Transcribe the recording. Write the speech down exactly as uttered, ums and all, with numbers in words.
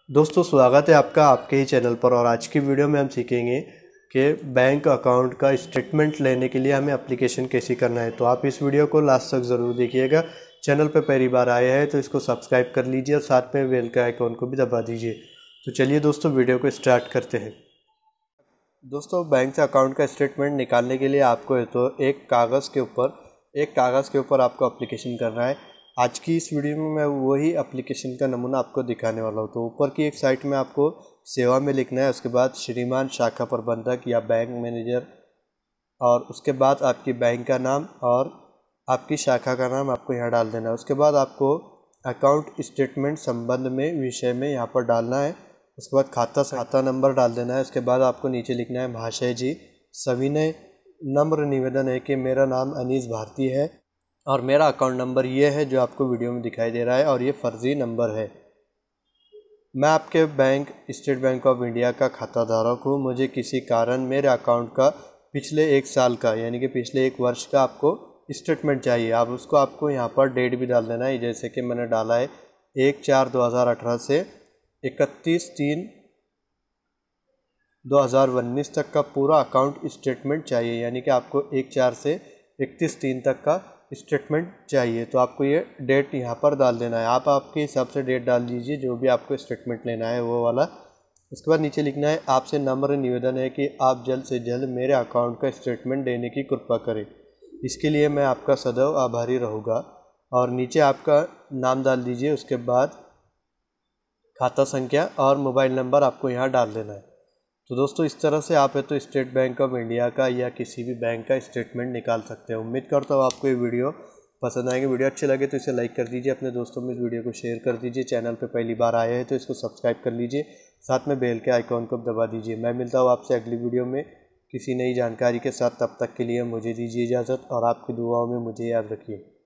दोस्तों स्वागत है आपका आपके ही चैनल पर। और आज की वीडियो में हम सीखेंगे कि बैंक अकाउंट का स्टेटमेंट लेने के लिए हमें एप्लीकेशन कैसे करना है। तो आप इस वीडियो को लास्ट तक ज़रूर देखिएगा। चैनल पर पहली बार आए हैं तो इसको सब्सक्राइब कर लीजिए और साथ में बेल का आइकॉन को भी दबा दीजिए। तो चलिए दोस्तों वीडियो को स्टार्ट करते हैं। दोस्तों बैंक से अकाउंट का स्टेटमेंट निकालने के लिए आपको तो एक कागज़ के ऊपर एक कागज़ के ऊपर आपको एप्लीकेशन करना है। आज की इस वीडियो में मैं वही एप्लीकेशन का नमूना आपको दिखाने वाला हूँ। तो ऊपर की एक साइट में आपको सेवा में लिखना है, उसके बाद श्रीमान शाखा प्रबंधक या बैंक मैनेजर, और उसके बाद आपकी बैंक का नाम और आपकी शाखा का नाम आपको यहाँ डाल देना है। उसके बाद आपको अकाउंट स्टेटमेंट संबंध में विषय में यहाँ पर डालना है। उसके बाद खाता खाता नंबर डाल देना है। उसके बाद आपको नीचे लिखना है, महाशय जी सविनय नम्र निवेदन है कि मेरा नाम अनीस भारती है और मेरा अकाउंट नंबर ये है जो आपको वीडियो में दिखाई दे रहा है और ये फर्जी नंबर है। मैं आपके bank State Bank of India का खाता धारक हूँ। मुझे किसी कारण मेरे अकाउंट का पिछले एक साल का यानी कि पिछले एक वर्ष का आपको स्टेटमेंट चाहिए। आप उसको आपको यहाँ पर डेट भी डाल देना है, जैसे कि मैंने डाला है एक चार दो हज़ार अठारह से इकतीस तीन दो हज़ार उन्नीस तक का पूरा अकाउंट स्टेटमेंट चाहिए, यानी कि आपको एक चार से इकतीस तीन तक का स्टेटमेंट चाहिए। तो आपको ये डेट यहाँ पर डाल देना है। आप आपके हिसाब से डेट डाल दीजिए जो भी आपको स्टेटमेंट लेना है वो वाला। उसके बाद नीचे लिखना है, आपसे नम्र निवेदन है कि आप जल्द से जल्द मेरे अकाउंट का स्टेटमेंट देने की कृपा करें। इसके लिए मैं आपका सदैव आभारी रहूँगा। और नीचे आपका नाम डाल दीजिए। उसके बाद खाता संख्या और मोबाइल नंबर आपको यहाँ डाल देना है। तो दोस्तों इस तरह से आप है तो स्टेट बैंक ऑफ इंडिया का या किसी भी बैंक का स्टेटमेंट निकाल सकते हैं। उम्मीद करता हूँ आपको ये वीडियो पसंद आएगी। वीडियो अच्छे लगे तो इसे लाइक कर दीजिए, अपने दोस्तों में इस वीडियो को शेयर कर दीजिए। चैनल पे पहली बार आए हैं तो इसको सब्सक्राइब कर लीजिए, साथ में बेल के आइकॉन को दबा दीजिए। मैं मिलता हूँ आपसे अगली वीडियो में किसी नई जानकारी के साथ। तब तक के लिए मुझे दीजिए इजाज़त और आपकी दुआओं में मुझे याद रखिए।